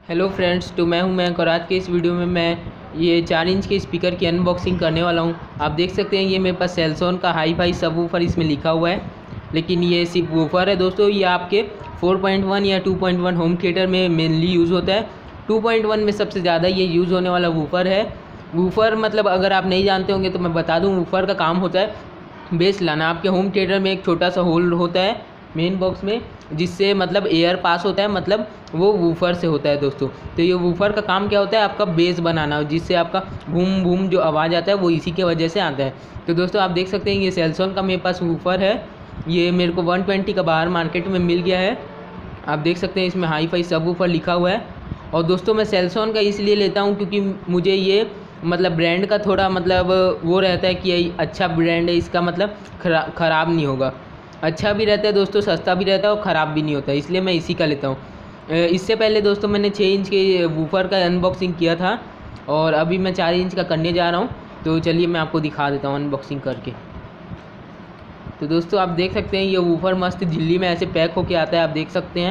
Hello friends, तो मैं हूं मयंक और आज के इस वीडियो में मैं ये 4 इंच के स्पीकर की अनबॉक्सिंग करने वाला हूं। आप देख सकते हैं ये मेरे पास सेल्सॉन का हाई फाई सब वूफर इसमें लिखा हुआ है, लेकिन ये सिर्फ वूफर है दोस्तों। ये आपके 4.1 या 2.1 होम थिएटर में मेनली यूज़ होता है। 2.1 में सबसे ज़्यादा ये यूज़ होने वाला वूफर है। वूफर मतलब अगर आप नहीं जानते होंगे तो मैं बता दूँ, वूफर का काम होता है बेस लाना। आपके होम थिएटर में एक छोटा सा होल होता है मेन बॉक्स में, जिससे मतलब एयर पास होता है, मतलब वो वूफर से होता है दोस्तों। तो ये वूफर का काम क्या होता है, आपका बेस बनाना, जिससे आपका बूम बूम जो आवाज़ आता है वो इसी के वजह से आता है। तो दोस्तों आप देख सकते हैं ये सेल्सॉन का मेरे पास वूफर है। ये मेरे को 120 का बाहर मार्केट में मिल गया है। आप देख सकते हैं इसमें हाई फाई सब वूफर लिखा हुआ है। और दोस्तों मैं सेल्सॉन का इसलिए लेता हूँ क्योंकि मुझे ये मतलब ब्रांड का थोड़ा मतलब वो रहता है कि ये अच्छा ब्रांड है, इसका मतलब ख़राब नहीं होगा। अच्छा भी रहता है दोस्तों, सस्ता भी रहता है और ख़राब भी नहीं होता, इसलिए मैं इसी का लेता हूँ। इससे पहले दोस्तों मैंने 6 इंच के वूफर का अनबॉक्सिंग किया था और अभी मैं 4 इंच का करने जा रहा हूँ। तो चलिए मैं आपको दिखा देता हूँ अनबॉक्सिंग करके। तो दोस्तों आप देख सकते हैं ये वूफर मस्त झिल्ली में ऐसे पैक होके आता है। आप देख सकते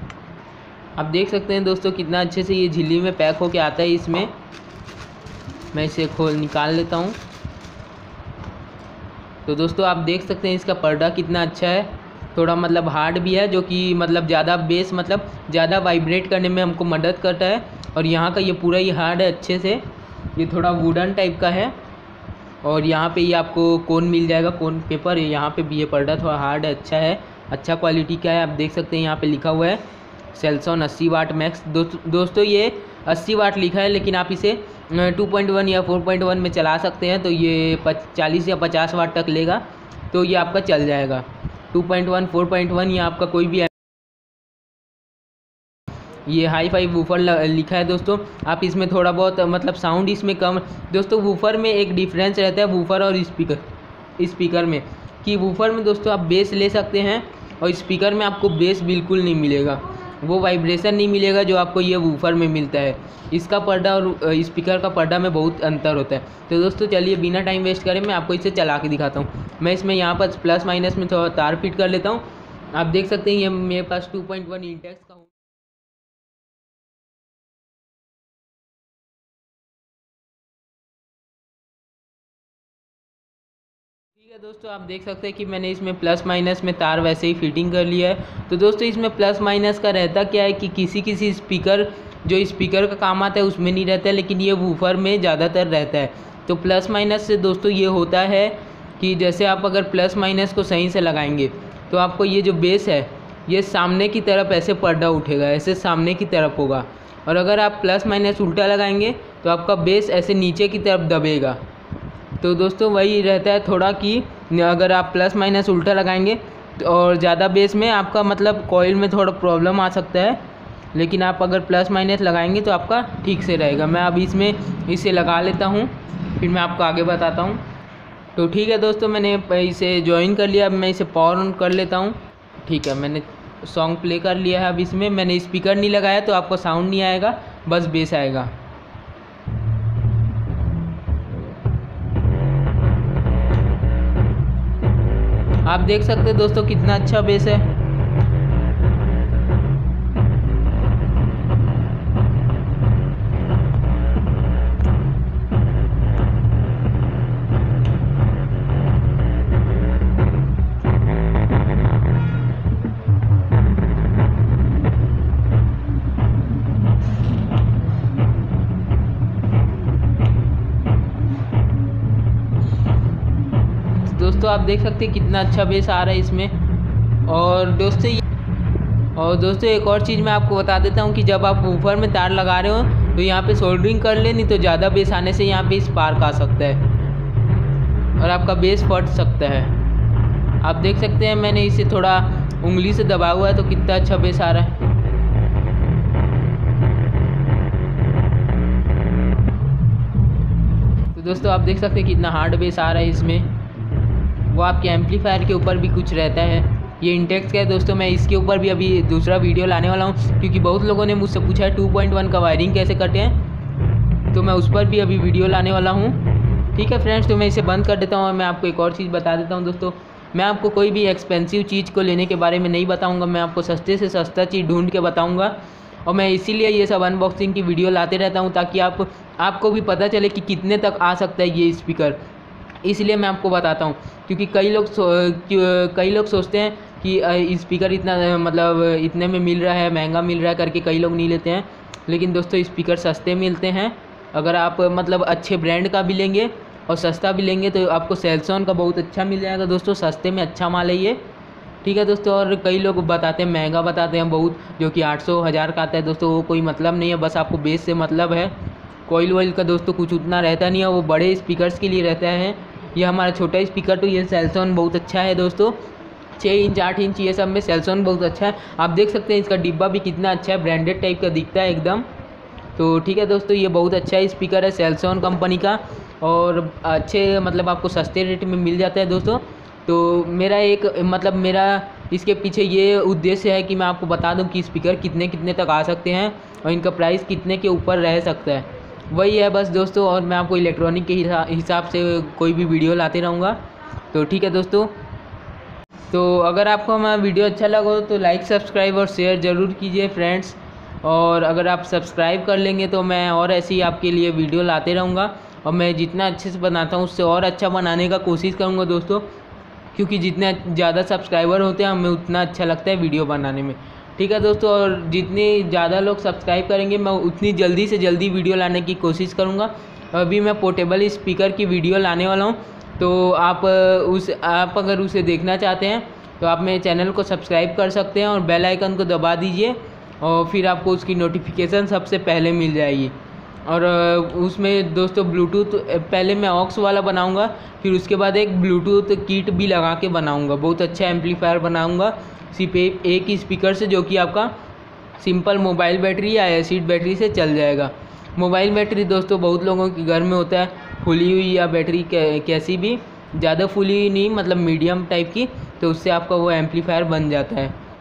हैं दोस्तों कितना अच्छे से ये झिल्ली में पैक होके आता है। इसमें मैं इसे निकाल लेता हूँ। तो दोस्तों आप देख सकते हैं इसका पर्दा कितना अच्छा है, थोड़ा मतलब हार्ड भी है, जो कि मतलब ज़्यादा बेस मतलब ज़्यादा वाइब्रेट करने में हमको मदद करता है। और यहाँ का ये पूरा ही हार्ड है अच्छे से, ये थोड़ा वुडन टाइप का है। और यहाँ पे ये आपको कोन मिल जाएगा, कोन पेपर। यहाँ पे भी ये पर्दा थोड़ा हार्ड है, अच्छा है, अच्छा क्वालिटी का है। आप देख सकते हैं यहाँ पे लिखा हुआ है सेल्सॉन 80 वाट मैक्स। दोस्तों ये 80 वाट लिखा है, लेकिन आप इसे 2.1 या 4.1 में चला सकते हैं तो ये 40 या 50 वाट तक लेगा, तो ये आपका चल जाएगा। 2.1 4.1 या आपका कोई भी ये हाई फाई वूफर लिखा है दोस्तों। आप इसमें थोड़ा बहुत मतलब साउंड इसमें कम। दोस्तों वूफर में एक डिफरेंस रहता है वूफर और स्पीकर में, कि वूफर में दोस्तों आप बेस ले सकते हैं और स्पीकर में आपको बेस बिल्कुल नहीं मिलेगा, वो वाइब्रेशन नहीं मिलेगा जो आपको ये वूफर में मिलता है। इसका पर्दा और स्पीकर का पर्दा में बहुत अंतर होता है। तो दोस्तों चलिए बिना टाइम वेस्ट करें मैं आपको इसे चला के दिखाता हूँ। मैं इसमें यहाँ पर प्लस माइनस में थोड़ा तार फिट कर लेता हूँ। आप देख सकते हैं ये मेरे पास 2.1 इंटेक्स का। ठीक है दोस्तों, आप देख सकते हैं कि मैंने इसमें प्लस माइनस में तार वैसे ही फिटिंग कर लिया है। तो दोस्तों इसमें प्लस माइनस का रहता क्या है कि किसी स्पीकर जो स्पीकर का काम आता है उसमें नहीं रहता है, लेकिन ये वूफर में ज़्यादातर रहता है। तो प्लस माइनस से दोस्तों ये होता है कि जैसे आप अगर प्लस माइनस को सही से लगाएंगे तो आपको ये जो बेस है ये सामने की तरफ ऐसे पर्दा उठेगा, ऐसे सामने की तरफ होगा। और अगर आप प्लस माइनस उल्टा लगाएंगे तो आपका बेस ऐसे नीचे की तरफ दबेगा। तो दोस्तों वही रहता है थोड़ा कि अगर आप प्लस माइनस उल्टा लगाएंगे और ज़्यादा बेस में आपका मतलब कॉइल में थोड़ा प्रॉब्लम आ सकता है, लेकिन आप अगर प्लस माइनस लगाएंगे तो आपका ठीक से रहेगा। मैं अब इसमें इसे लगा लेता हूँ, फिर मैं आपको आगे बताता हूँ। तो ठीक है दोस्तों, मैंने इसे ज्वाइन कर लिया। अब मैं इसे पावर ऑन कर लेता हूँ। ठीक है, मैंने सॉन्ग प्ले कर लिया है। अब इसमें मैंने स्पीकर नहीं लगाया तो आपको साउंड नहीं आएगा, बस बेस आएगा। आप देख सकते हैं दोस्तों कितना अच्छा बेस है। दोस्तों आप देख सकते हैं कितना अच्छा बेस आ रहा है इसमें। और दोस्तों एक और चीज़ मैं आपको बता देता हूँ कि जब आप वूफर में तार लगा रहे हो तो यहाँ पे सोल्डरिंग कर ले, नहीं तो ज़्यादा बेस आने से यहाँ पे स्पार्क आ सकता है और आपका बेस फट सकता है। आप देख सकते हैं मैंने इसे थोड़ा उंगली से दबा हुआ है तो कितना अच्छा बेस आ रहा है। तो दोस्तों आप देख सकते हैं कितना हार्ड बेस आ रहा है इसमें। वो आपके एम्पलीफायर के ऊपर भी कुछ रहता है। ये इंटेक्स का है दोस्तों। मैं इसके ऊपर भी अभी दूसरा वीडियो लाने वाला हूँ, क्योंकि बहुत लोगों ने मुझसे पूछा है 2.1 का वायरिंग कैसे करते हैं, तो मैं उस पर भी अभी वीडियो लाने वाला हूँ। ठीक है फ्रेंड्स, तो मैं इसे बंद कर देता हूँ और मैं आपको एक और चीज़ बता देता हूँ दोस्तों। मैं आपको कोई भी एक्सपेंसिव चीज़ को लेने के बारे में नहीं बताऊँगा, मैं आपको सस्ते से सस्ता चीज़ ढूंढ के बताऊँगा। और मैं इसीलिए ये सब अनबॉक्सिंग की वीडियो लाते रहता हूँ ताकि आपको भी पता चले कि कितने तक आ सकता है ये स्पीकर। इसलिए मैं आपको बताता हूँ, क्योंकि कई लोग सोचते हैं कि स्पीकर इतना मतलब इतने में मिल रहा है, महंगा मिल रहा है करके कई लोग नहीं लेते हैं। लेकिन दोस्तों स्पीकर सस्ते मिलते हैं। अगर आप मतलब अच्छे ब्रांड का भी लेंगे और सस्ता भी लेंगे तो आपको सेल्सॉन का बहुत अच्छा मिल जाएगा दोस्तों। सस्ते में अच्छा माल है ये, ठीक है दोस्तों। और कई लोग बताते हैं महंगा बताते हैं बहुत, जो कि 800-1000 का आता है दोस्तों। वो कोई मतलब नहीं है, बस आपको बेस से मतलब है। कॉइल वॉइल का दोस्तों कुछ उतना रहता नहीं है, वो बड़े स्पीकर्स के लिए रहता है। ये हमारा छोटा स्पीकर तो ये सेल्सॉन बहुत अच्छा है दोस्तों। 6 इंच 8 इंच ये सब में सेल्सॉन बहुत अच्छा है। आप देख सकते हैं इसका डिब्बा भी कितना अच्छा है, ब्रांडेड टाइप का दिखता है एकदम। तो ठीक है दोस्तों, ये बहुत अच्छा स्पीकर है सेल्सॉन कंपनी का, और अच्छे मतलब आपको सस्ते रेट में मिल जाता है दोस्तों। तो मेरा इसके पीछे ये उद्देश्य है कि मैं आपको बता दूं कि स्पीकर कितने कितने तक आ सकते हैं और इनका प्राइस कितने के ऊपर रह सकता है, वही है बस दोस्तों। और मैं आपको इलेक्ट्रॉनिक के हिसाब से कोई भी वीडियो लाते रहूँगा। तो ठीक है दोस्तों, तो अगर आपको हमारा वीडियो अच्छा लगा हो तो लाइक सब्सक्राइब और शेयर ज़रूर कीजिए फ्रेंड्स। और अगर आप सब्सक्राइब कर लेंगे तो मैं और ऐसी आपके लिए वीडियो लाते रहूँगा, और मैं जितना अच्छे से बनाता हूँ उससे और अच्छा बनाने का कोशिश करूँगा दोस्तों, क्योंकि जितने ज़्यादा सब्सक्राइबर होते हैं हमें उतना अच्छा लगता है वीडियो बनाने में, ठीक है दोस्तों। और जितने ज़्यादा लोग सब्सक्राइब करेंगे मैं उतनी जल्दी से जल्दी वीडियो लाने की कोशिश करूँगा। अभी मैं पोर्टेबल स्पीकर की वीडियो लाने वाला हूँ, तो आप अगर उसे देखना चाहते हैं तो आप मेरे चैनल को सब्सक्राइब कर सकते हैं और बेल आइकन को दबा दीजिए, और फिर आपको उसकी नोटिफिकेशन सबसे पहले मिल जाएगी। और उसमें दोस्तों ब्लूटूथ पहले मैं ऑक्स वाला बनाऊंगा, फिर उसके बाद एक ब्लूटूथ किट भी लगा के बनाऊंगा। बहुत अच्छा एम्पलीफायर बनाऊंगा सिर्फ एक ही स्पीकर से, जो कि आपका सिंपल मोबाइल बैटरी या एसिड बैटरी से चल जाएगा। मोबाइल बैटरी दोस्तों बहुत लोगों के घर में होता है फुली हुई, या बैटरी कैसी भी ज़्यादा फुली नहीं, मतलब मीडियम टाइप की, तो उससे आपका वो एम्पलीफायर बन जाता है।